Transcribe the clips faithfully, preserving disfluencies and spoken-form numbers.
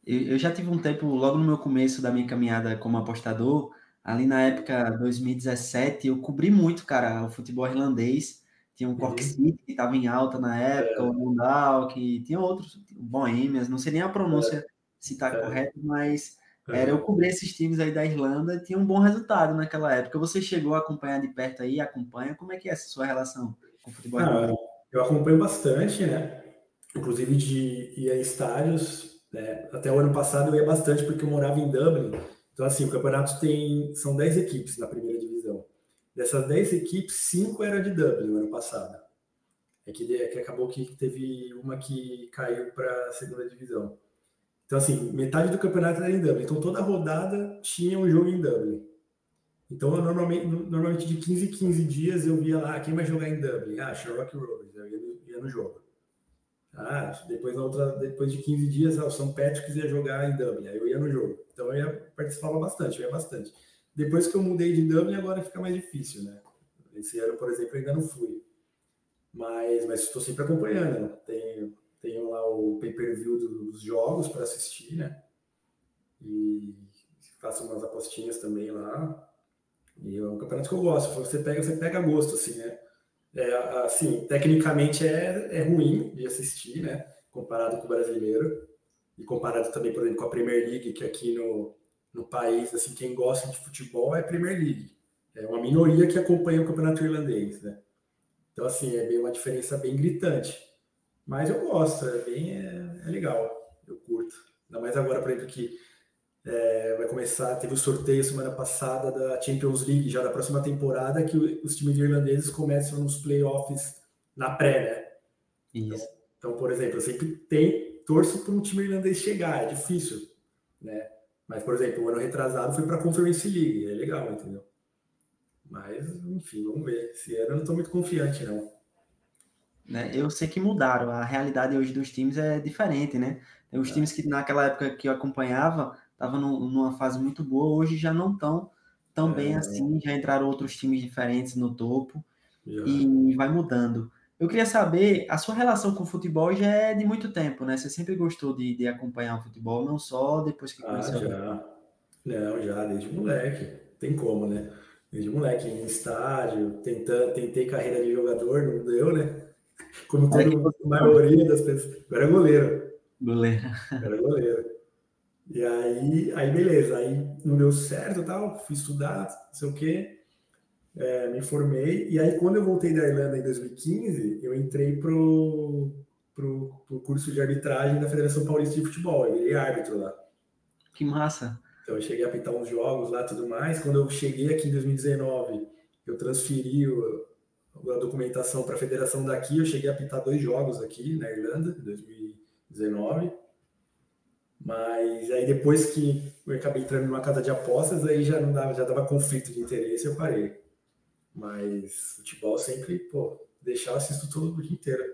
Eu, eu já tive um tempo, logo no meu começo da minha caminhada como apostador, ali na época dois mil e dezessete, eu cobri muito, cara, o futebol irlandês. Tinha o Cork Uhum. City, que estava em alta na época, o É, Dundalk, que tinha outros, o Bohemians, não sei nem a pronúncia se está é, correta, mas era eu aham. cobrir esses times aí da Irlanda e tinha um bom resultado naquela época. Você chegou a acompanhar de perto aí, acompanha? Como é que é essa sua relação com o futebol Ah, irlandês? eu acompanho bastante, né? Inclusive de ir a estádios, né? Até o ano passado eu ia bastante porque eu morava em Dublin. Então, assim, o campeonato tem. São dez equipes na primeira divisão. Dessas dez equipes, cinco eram de Dublin no ano passado. É que, é que acabou que teve uma que caiu para a segunda divisão. Então, assim, metade do campeonato era em Dublin. Então, toda rodada tinha um jogo em Dublin. Então, eu normalmente, normalmente de quinze em quinze dias eu via lá quem vai jogar em Dublin. Ah, Sherlock Rovers, eu ia no, ia no jogo. Ah, depois, na outra, depois de quinze dias, ah, o São Patrick's ia jogar em Dublin, aí eu ia no jogo. Então eu ia, participava bastante, eu ia bastante. Depois que eu mudei de Dublin, agora fica mais difícil, né? Esse ano, por exemplo, eu ainda não fui. Mas mas estou sempre acompanhando, né? Tenho, tenho lá o pay-per-view dos jogos para assistir, né? E faço umas apostinhas também lá. E é um campeonato que eu gosto. Você pega, você pega gosto, assim, né? É, assim, tecnicamente é, é ruim de assistir, né? Comparado com o brasileiro. E comparado também, por exemplo, com a Premier League, que aqui no, no país, assim, quem gosta de futebol é a Premier League. É uma minoria que acompanha o campeonato irlandês, né? Então, assim, é bem uma diferença bem gritante. Mas eu gosto, é bem é, é legal, eu curto. Ainda mais agora, por exemplo, que é, vai começar, teve o sorteio semana passada da Champions League, já da próxima temporada, que os times irlandeses começam nos playoffs na pré, né? Então, Isso. então por exemplo, eu sempre tenho, torço para um time irlandês chegar, é difícil, né? Mas, por exemplo, o ano retrasado foi para a Conference League, é legal, entendeu? Mas, enfim, vamos ver. Esse ano eu não estou muito confiante, não. Né? Eu sei que mudaram, a realidade hoje dos times é diferente, né? Tem os times que naquela época que eu acompanhava estavam numa fase muito boa, hoje já não estão tão É, bem não, assim, já entraram outros times diferentes no topo já. e vai mudando. Eu queria saber, a sua relação com o futebol já é de muito tempo, né? Você sempre gostou de, de acompanhar o futebol, não só depois que Ah, conheceu a... já. Não, já, desde moleque. Tem como, né? Desde moleque, em estádio, tentando, tentei carreira de jogador, não deu, né? Como Era que todo, a posição? maioria das pessoas. Eu era goleiro. Goleiro. Eu era goleiro. E aí, aí beleza, aí não deu certo, tal, fui estudar, não sei o quê, é, me formei, e aí quando eu voltei da Irlanda em dois mil e quinze, eu entrei pro, pro, pro curso de arbitragem da Federação Paulista de Futebol, eu virei árbitro lá. Que massa. Então eu cheguei a apitar uns jogos lá e tudo mais. Quando eu cheguei aqui em dois mil e dezenove, eu transferi o, a documentação para a federação daqui, eu cheguei a apitar dois jogos aqui na Irlanda, em dois mil e dezenove. Mas aí depois que eu acabei entrando numa casa de apostas, aí já não dava, já dava conflito de interesse, eu parei. Mas futebol sempre, pô, deixar eu assisto todo o dia inteiro.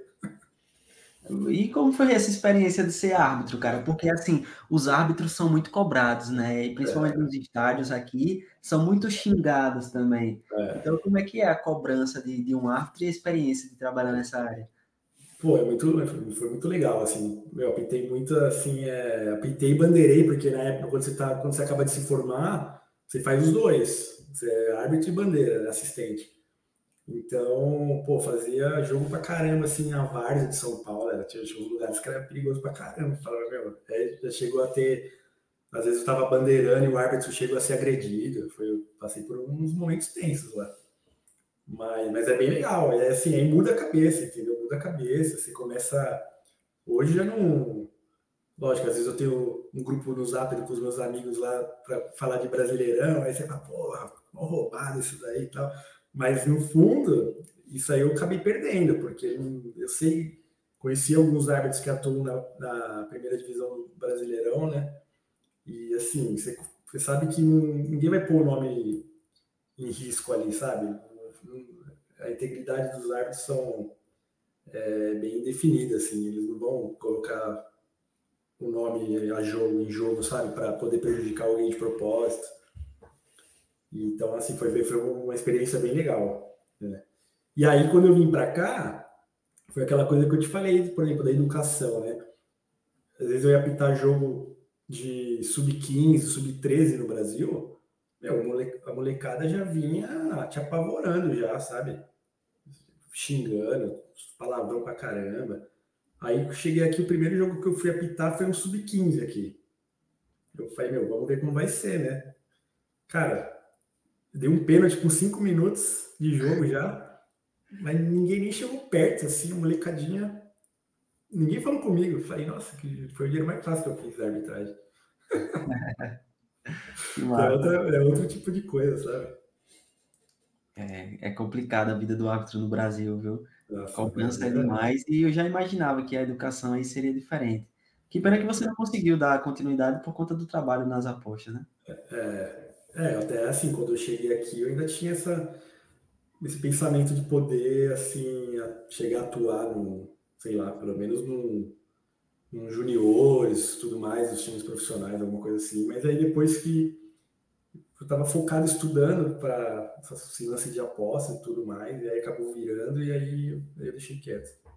E como foi essa experiência de ser árbitro, cara? Porque, assim, os árbitros são muito cobrados, né? E principalmente É, nos estádios aqui, são muito xingados também. é. Então, como é que é a cobrança de, de um árbitro e a experiência de trabalhar nessa área? Pô, é muito, foi muito legal, assim. Eu apitei muito, assim, é, apitei e bandeirei, porque na época, quando você, tá, quando você acaba de se formar, você faz os dois. Você é árbitro e bandeira, assistente. Então, pô, fazia jogo pra caramba, assim, na Várzea de São Paulo. Era, tinha uns lugares que era perigoso pra caramba. Falava, meu, é, já chegou a ter. Às vezes eu tava bandeirando e o árbitro chegou a ser agredido. Foi, eu passei por uns momentos tensos lá. Mas, mas é bem legal. É assim, aí muda a cabeça, entendeu? Muda a cabeça. Você começa. Hoje já não. Lógico, às vezes eu tenho um grupo no Zap com os meus amigos lá para falar de Brasileirão, aí você fala, porra, mal roubado isso daí e tal. Mas no fundo, isso aí eu acabei perdendo, porque eu sei, conheci alguns árbitros que atuam na, na primeira divisão do Brasileirão, né? E assim, você, você sabe que ninguém vai pôr o nome em risco ali, sabe? A integridade dos árbitros são é, bem definida, assim, eles não vão colocar o nome a jogo, em jogo, sabe? Para poder prejudicar alguém de propósito. Então, assim, foi, foi uma experiência bem legal. Né? E aí, quando eu vim para cá, foi aquela coisa que eu te falei, por exemplo, da educação, né? Às vezes eu ia apitar jogo de sub quinze, sub treze no Brasil, meu, a molecada já vinha te apavorando já, sabe? Xingando, palavrão pra caramba. Aí eu cheguei aqui, o primeiro jogo que eu fui apitar foi um sub quinze aqui. Eu falei, meu, vamos ver como vai ser, né? Cara, deu um pênalti com cinco minutos de jogo já, mas ninguém nem chegou perto, assim, a molecadinha. Ninguém falou comigo. Eu falei, nossa, que foi o dinheiro mais fácil que eu fiz da arbitragem. Que Que é, massa. outra, é outro tipo de coisa, sabe? É, é complicado a vida do árbitro no Brasil, viu? Nossa, Cobrança é imagina. demais e eu já imaginava que a educação aí seria diferente. Que pena que você não conseguiu dar continuidade por conta do trabalho nas apostas, né? É, é, até assim, quando eu cheguei aqui, eu ainda tinha essa, esse pensamento de poder, assim, a- chegar a atuar no, sei lá, pelo menos num, num juniores, tudo mais, os times profissionais, alguma coisa assim. Mas aí depois que eu estava focado estudando para esse lance de aposta e tudo mais, e aí acabou virando, e aí eu, eu deixei quieto.